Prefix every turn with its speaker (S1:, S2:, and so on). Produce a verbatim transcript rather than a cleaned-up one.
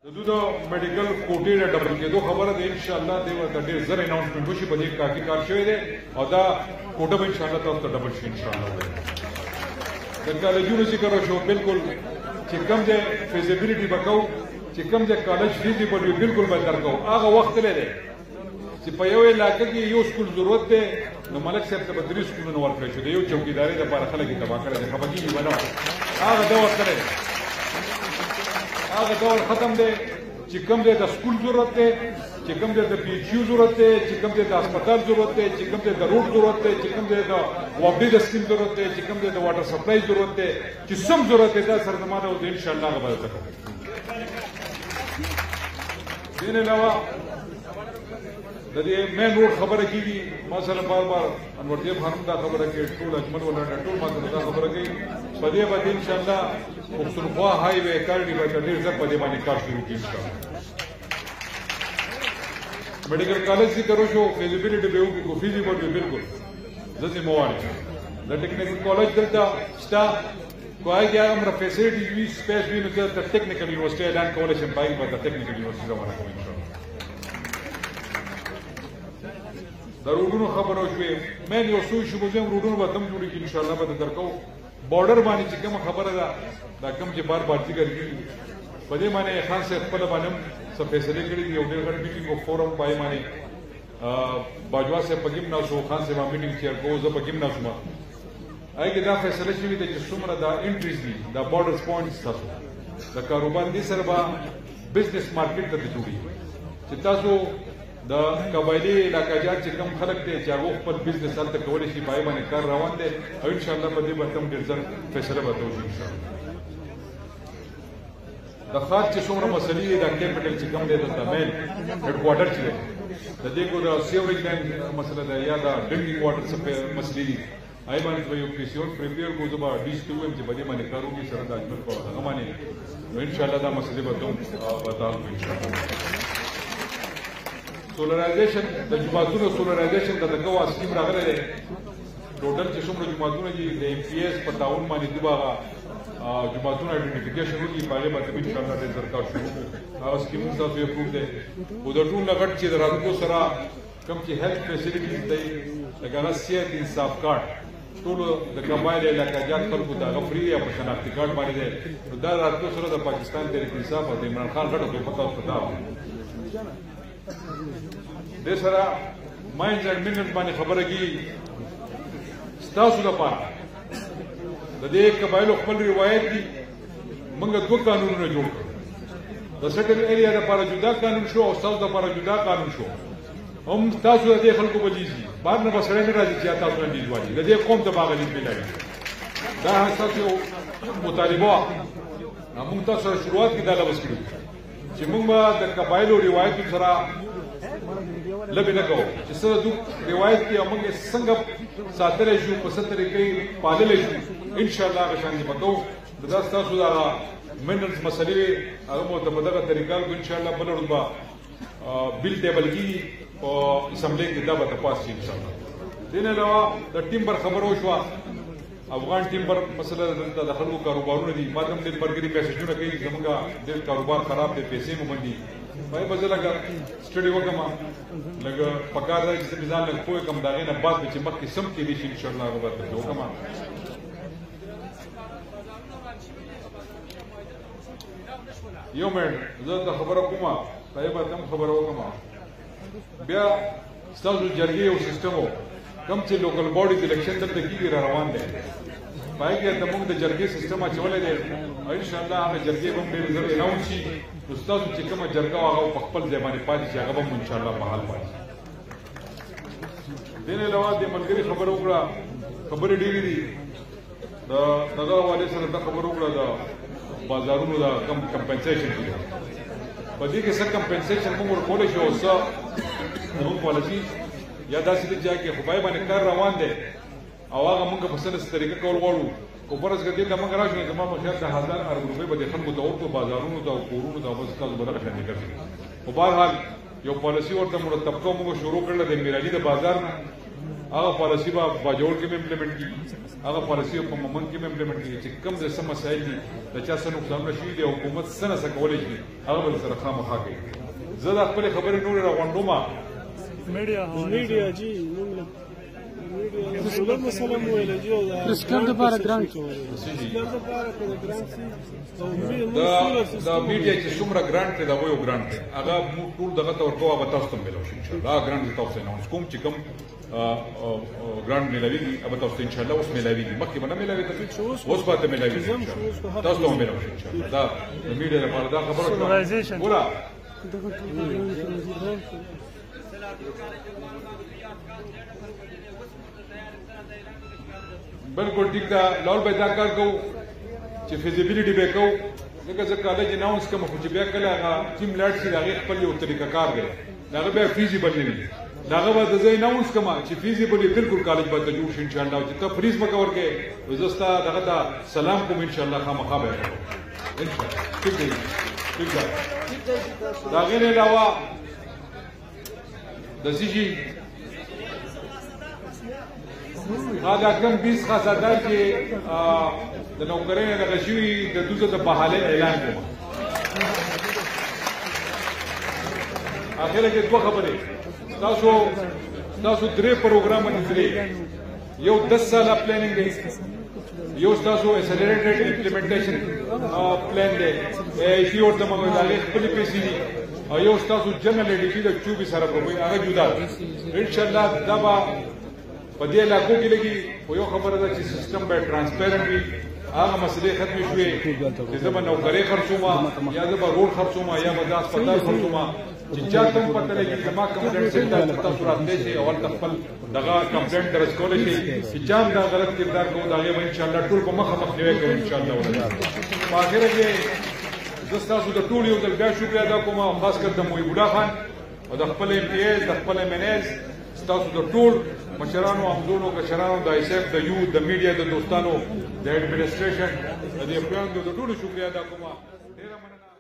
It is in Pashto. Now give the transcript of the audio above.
S1: د میډیکل کوټې د ډبل کېدو خبره ده ان شاء الله دی ورته ډېر زر اناونسمنټ وشي په دې کافي کار شوی دی او دا کوټه به ان شاء الله تاسو ته ډبل شي ان شاء الله د کالجونو ذکر وشو بالکل چې کوم ځای فیزیبیلیټي به کوو چې کوم ځای کالج فیزیبل وي بالکل به درکوو هغه وخت دی چې په یو علاقه کې یو سکول ضرورت دی نو ملک صاحب ته به درې سکولونه ورکړی شو د یو چوکیدارۍ دپاره خلک یې تباه کړی دی خفه کېږي به نه هغه دور کړی دی هغه دور ختم دی چې کوم ځای د سکول ضرورت دی چې کوم ځای د پی ایچ یو ضرورت دی چې کوم ځای د هسپتال ضرورت دی چې کوم ځای د روډ ضرورت دی چې کوم ځای د وابډې د سکیم ضرورت دی چې کوم ځای د واټر سپلای ضرورت دی چې سم ضرورت دی دا سره زما ده ان شاء الله هغه به درته کوم دې نه علاوه د دې مین روډ خبره کېږي ما سره بار بار انورطیب خانم دا خبره کوي ټول اجمل ولاړه ټول ما سره دا خبره کوي په دې باندې ان شاء الله پښتونخوا های وے کارډي به ډېر ځکه په دې باندې کار شروع کیږي ان شاء الله میډیکل کالج ذکر وشو فیزیبیلیټي به وکړو فیزیبل به بالکل زه ذمہوار یم د ټیکنیکل کالج دلته شته کوای کې هغه فیسیلیټي وي سپیس وي نو ته ټیکنیکل یونیورسيټي اعلان کولای شم پای په ټیکنیکل یونیورسيټي روانه کوم ان شاء الله د روډونو خبره وشوې مین یو څو شبوزیم روډونو به تم جوړېږي ان شاء الله به درکو بارډر باندې چې کومه خبره ده دا کوم چې بار بار ذکر کېږي په دې باندې خان صاحب خپله باندې هم څه فیصلې کړي دي یو ډېر غټ میټینګ او فورم پای باندې باجوا صاحب په کې هم ناست خان صاحب میټینګ چیر کوو زه په کې هم ناست وم هغې کې دا فیصله شوې ده چې څومره دا انټریز دي دا بارډر پوینټس تاسو د کاروبار دې سره به بزنس مارکیټ ته جوړېږي چې تاسو د قبایلي علاقاجات چې کوم خلک دی چې هغه خپل بزنس هلته کولی شي په هغې باندې کار روان دی او انشاءالله په دې به هم ډېر ژر فیصله به ورته وشي انشاءالله د ښار چې څومره مسلې دي دا کیپټل چې کوم دی دلته مین هیډ کوارټر چې دی د دې کو د سیوریج لاین مسله ده یا د ډرنکینګ واټر څه مسلې دي هغې باندې به یو پیسیور پریپیر کړو زه به ډي سي ته ووایم چې په دې باندې کار وکړي سره د اجمل په هغه باندې نو انشاءالله دا مسلې به هم بتال کړو انشاءالله سولرایزیشن د جوماتونو سولرایزیشن د دغه سکیم راغلی دی ټوټل چې څومره جوماتونه دي د ایم پي ایس په تعاون باندې دوی به هغه جوماتونه آیډنټیفیکیشن وکړي په هغې باندې به انشاءالله ډېر زر کار شروع کړو هغه سکیمونه ستاسو اپروف دی خو د ټول نه غټ چې د راتلو سره کوم چې هیلث فیسیلیټیز دی لکه هغه صحت انصاف کارډ ټولو د قبایل علاقاجات خلکو ته هغه فري یا په شناختي کارډ باندې دی نو دا راتلو سره د پاکستان تحریک انصاف او د عمران خان غټه تحفه تاسو ته دا دې سره ماینز اینډ منرلز باندې خبره کېږي ستاسو لپاره د دې قبایلو خپل روایت دي موږ دوه قانونونه جوړ کړو د سټل ایریا دپاره جدا قانون شو او ستاسو دپاره جدا قانون شو هم تاسو د دې خلکو به لیز دي بار نه به سړی نه راځي چې تاسو نه لیز والي د دې قوم ته به هغه لیز میلاوي دا ستاسو یو مطالبه وه موږ تاسو سره شروعات کې دا لبس کړي چې موږ به د قبایلو روایتو سره لبې نه کوو چې څه د روایت دي او موږ یې څنګه ساتلی شو په څه طریقې پاللی شو انشاءالله هغه شانې به کوو دا ستاسو د هغه منرلز مسلې وې هغه مو ته په دغه طریقه کړو انشاءالله بله ورځ به بل ټیبل کېږي په اسمبلۍ کې دا به ته پاس شي انشاءالله دې نه علاوه د ټیمبر خبره وشوه افغان ټیمبر مسله دلته د خلکو کاروبارونه دي ما ته هم ډېر ملګري میسیجونه کوي زموږ ډېر کاروبار خراب دی پیسې مو بندي پای به زه لږه سټډي وکړم لږه پکار دی چې زه مې ځان لږ پوه کړم د هغې نه بعد به چې مخکې سم کېدی شي انشاءالله هغه به درته وکړم یو منټ زه ته خبره کوم پای به ته هم خبره وکړم بیا ستاسو جرګې یو سیسټم و کوم چې لوکل باډیز الیکشن دلته کېږي را روان دی په هغې کې ته موږ د جرګې سیسټم اچولی دی او انشاءالله هغه جرګې به هم ډېر زر اناونس شي نو ستاسو چې کومه جرګه وه هغه په خپل ځای باندې پاتې شي هغه به هم انشاءالله په حال پاتې شي دې نه علاوه د ملګري خبره وکړه خبرې ډېرې دي د دغه حوالې سره دا خبره وکړه د بازارونو د کم کمپنسیشن کې په دې کې څه کمپنسیشن موږ ورکولی شو او څه زموږ پالیسي یا داسې دې ځای کې خدای باندې کار روان دی او هغه موږ په څه داسې طریقه کول غواړو خو فرض کړه دې ته موږ راشو نو زما په خیال د هزار ارب روپۍ به دې خلکو ته ورکړو بازارونو ته او کورونو ته بس تاسو به دغه شانې ګرځي خو بهرحال یو پالیسي ورته مرتب کوو موږ شروع کړله د میرالي د بازار نه هغه پالیسي به باجوړ کې امپلیمنٹ کیږي هغه پالیسي په مومن کې امپلیمنٹ کیږي چې کوم څه مسایل دي د چا څه نقصانونه شي دي حکومت څه نه څه کولی شي هغه به سره خامخا کوي زه د خپلې خبرې نورې راغونډوم
S2: میډیا جی رسول مسلم ویل جی رسکم د بار ګرانټ
S1: دا دا میډیا چې څومره ګرانټ دی دا وایو ګرانټ دی هغه موږ ټول دغه ته ورکوو هغه تاسو ته ملو شي ان شاء الله دا ګرانټ تاسو ته اناونس کوم چې کوم ګرانټ ملاویږي هغه تاسو ته ان شاء الله اوس ملاویږي مخکې به نه ملاوېده اوس به ته ملاویږي تاسو ته ملو شي ان شاء الله دا د میډیا لپاره دا خبره ګوره بالکل ٹھیک دا لاول به دا کار کوو چې فیزیبیلیټي به کوو ځکه زه کالج اناونس کوم خو چې بیا کله هغه ټیم لاړ شي د هغې خپل یو طریقه کار دی د هغه بیا فیزیبل نه وي د هغه به زه اناونس کوم چې فیزیبل وي بالکل کالج به ته جوړ شي انشاءالله چې ته فریز به کور کې زه ستا دغه ته سلام کوم انشاءالله خامخا به کوم انشاءالله ٹھیک دی ٹھیک ده د هغې نه علاوه د څه شي دا کم بیس خاصدار چې د نوکرۍ نه دغه شوي د دوزه د بحالۍ اعلان کوم اخره کې دوه خبرې ستاسو ستاسو درې پروګرامونه درې یو دس ساله پلانینګ دی یو ستاسو اکسلریټډ امپلیمنټیشن پلان دی ایشي ورته موږ د هغې خپلې پیسې دي او یو ستاسو جنرل ایډیټي د چوبیس ارب روپۍ هغه جدا ده انشاءالله دا به په دې علاقو کې لګي خو یو خبره ده چې سیستم باید ټرانسپیرنټ وي هغه مسلې ختمې شوې چې زه به نوکرۍ خرڅوم یا زه به روډ خرڅوم یا به د هسپتال خرڅوم چې چا ته هم پته لګي زما کمپلینټ سینټر ته تاسو راتلی شئ او هلته خپل دغه کمپلینټ درج کولی شئ چې چا هم دا غلط کردار کوو د هغې به انشاءالله ټول په مخه مخنیوی کوو انشاءالله په آخره کې زه ستاسو د ټول یو ځل بیا شکریه ادا کوم او خاص کر د محیب الله خان او د خپل ایم پی ایز د خپل ایم این ایز ستاسو د ټول مشرانو همزونو کشرانو د ایسیف د یوت د میډیا د دوستانو د ایډمنسټریشن د دې خویندو د ټولو شکریه ادا کوم ډېره مننه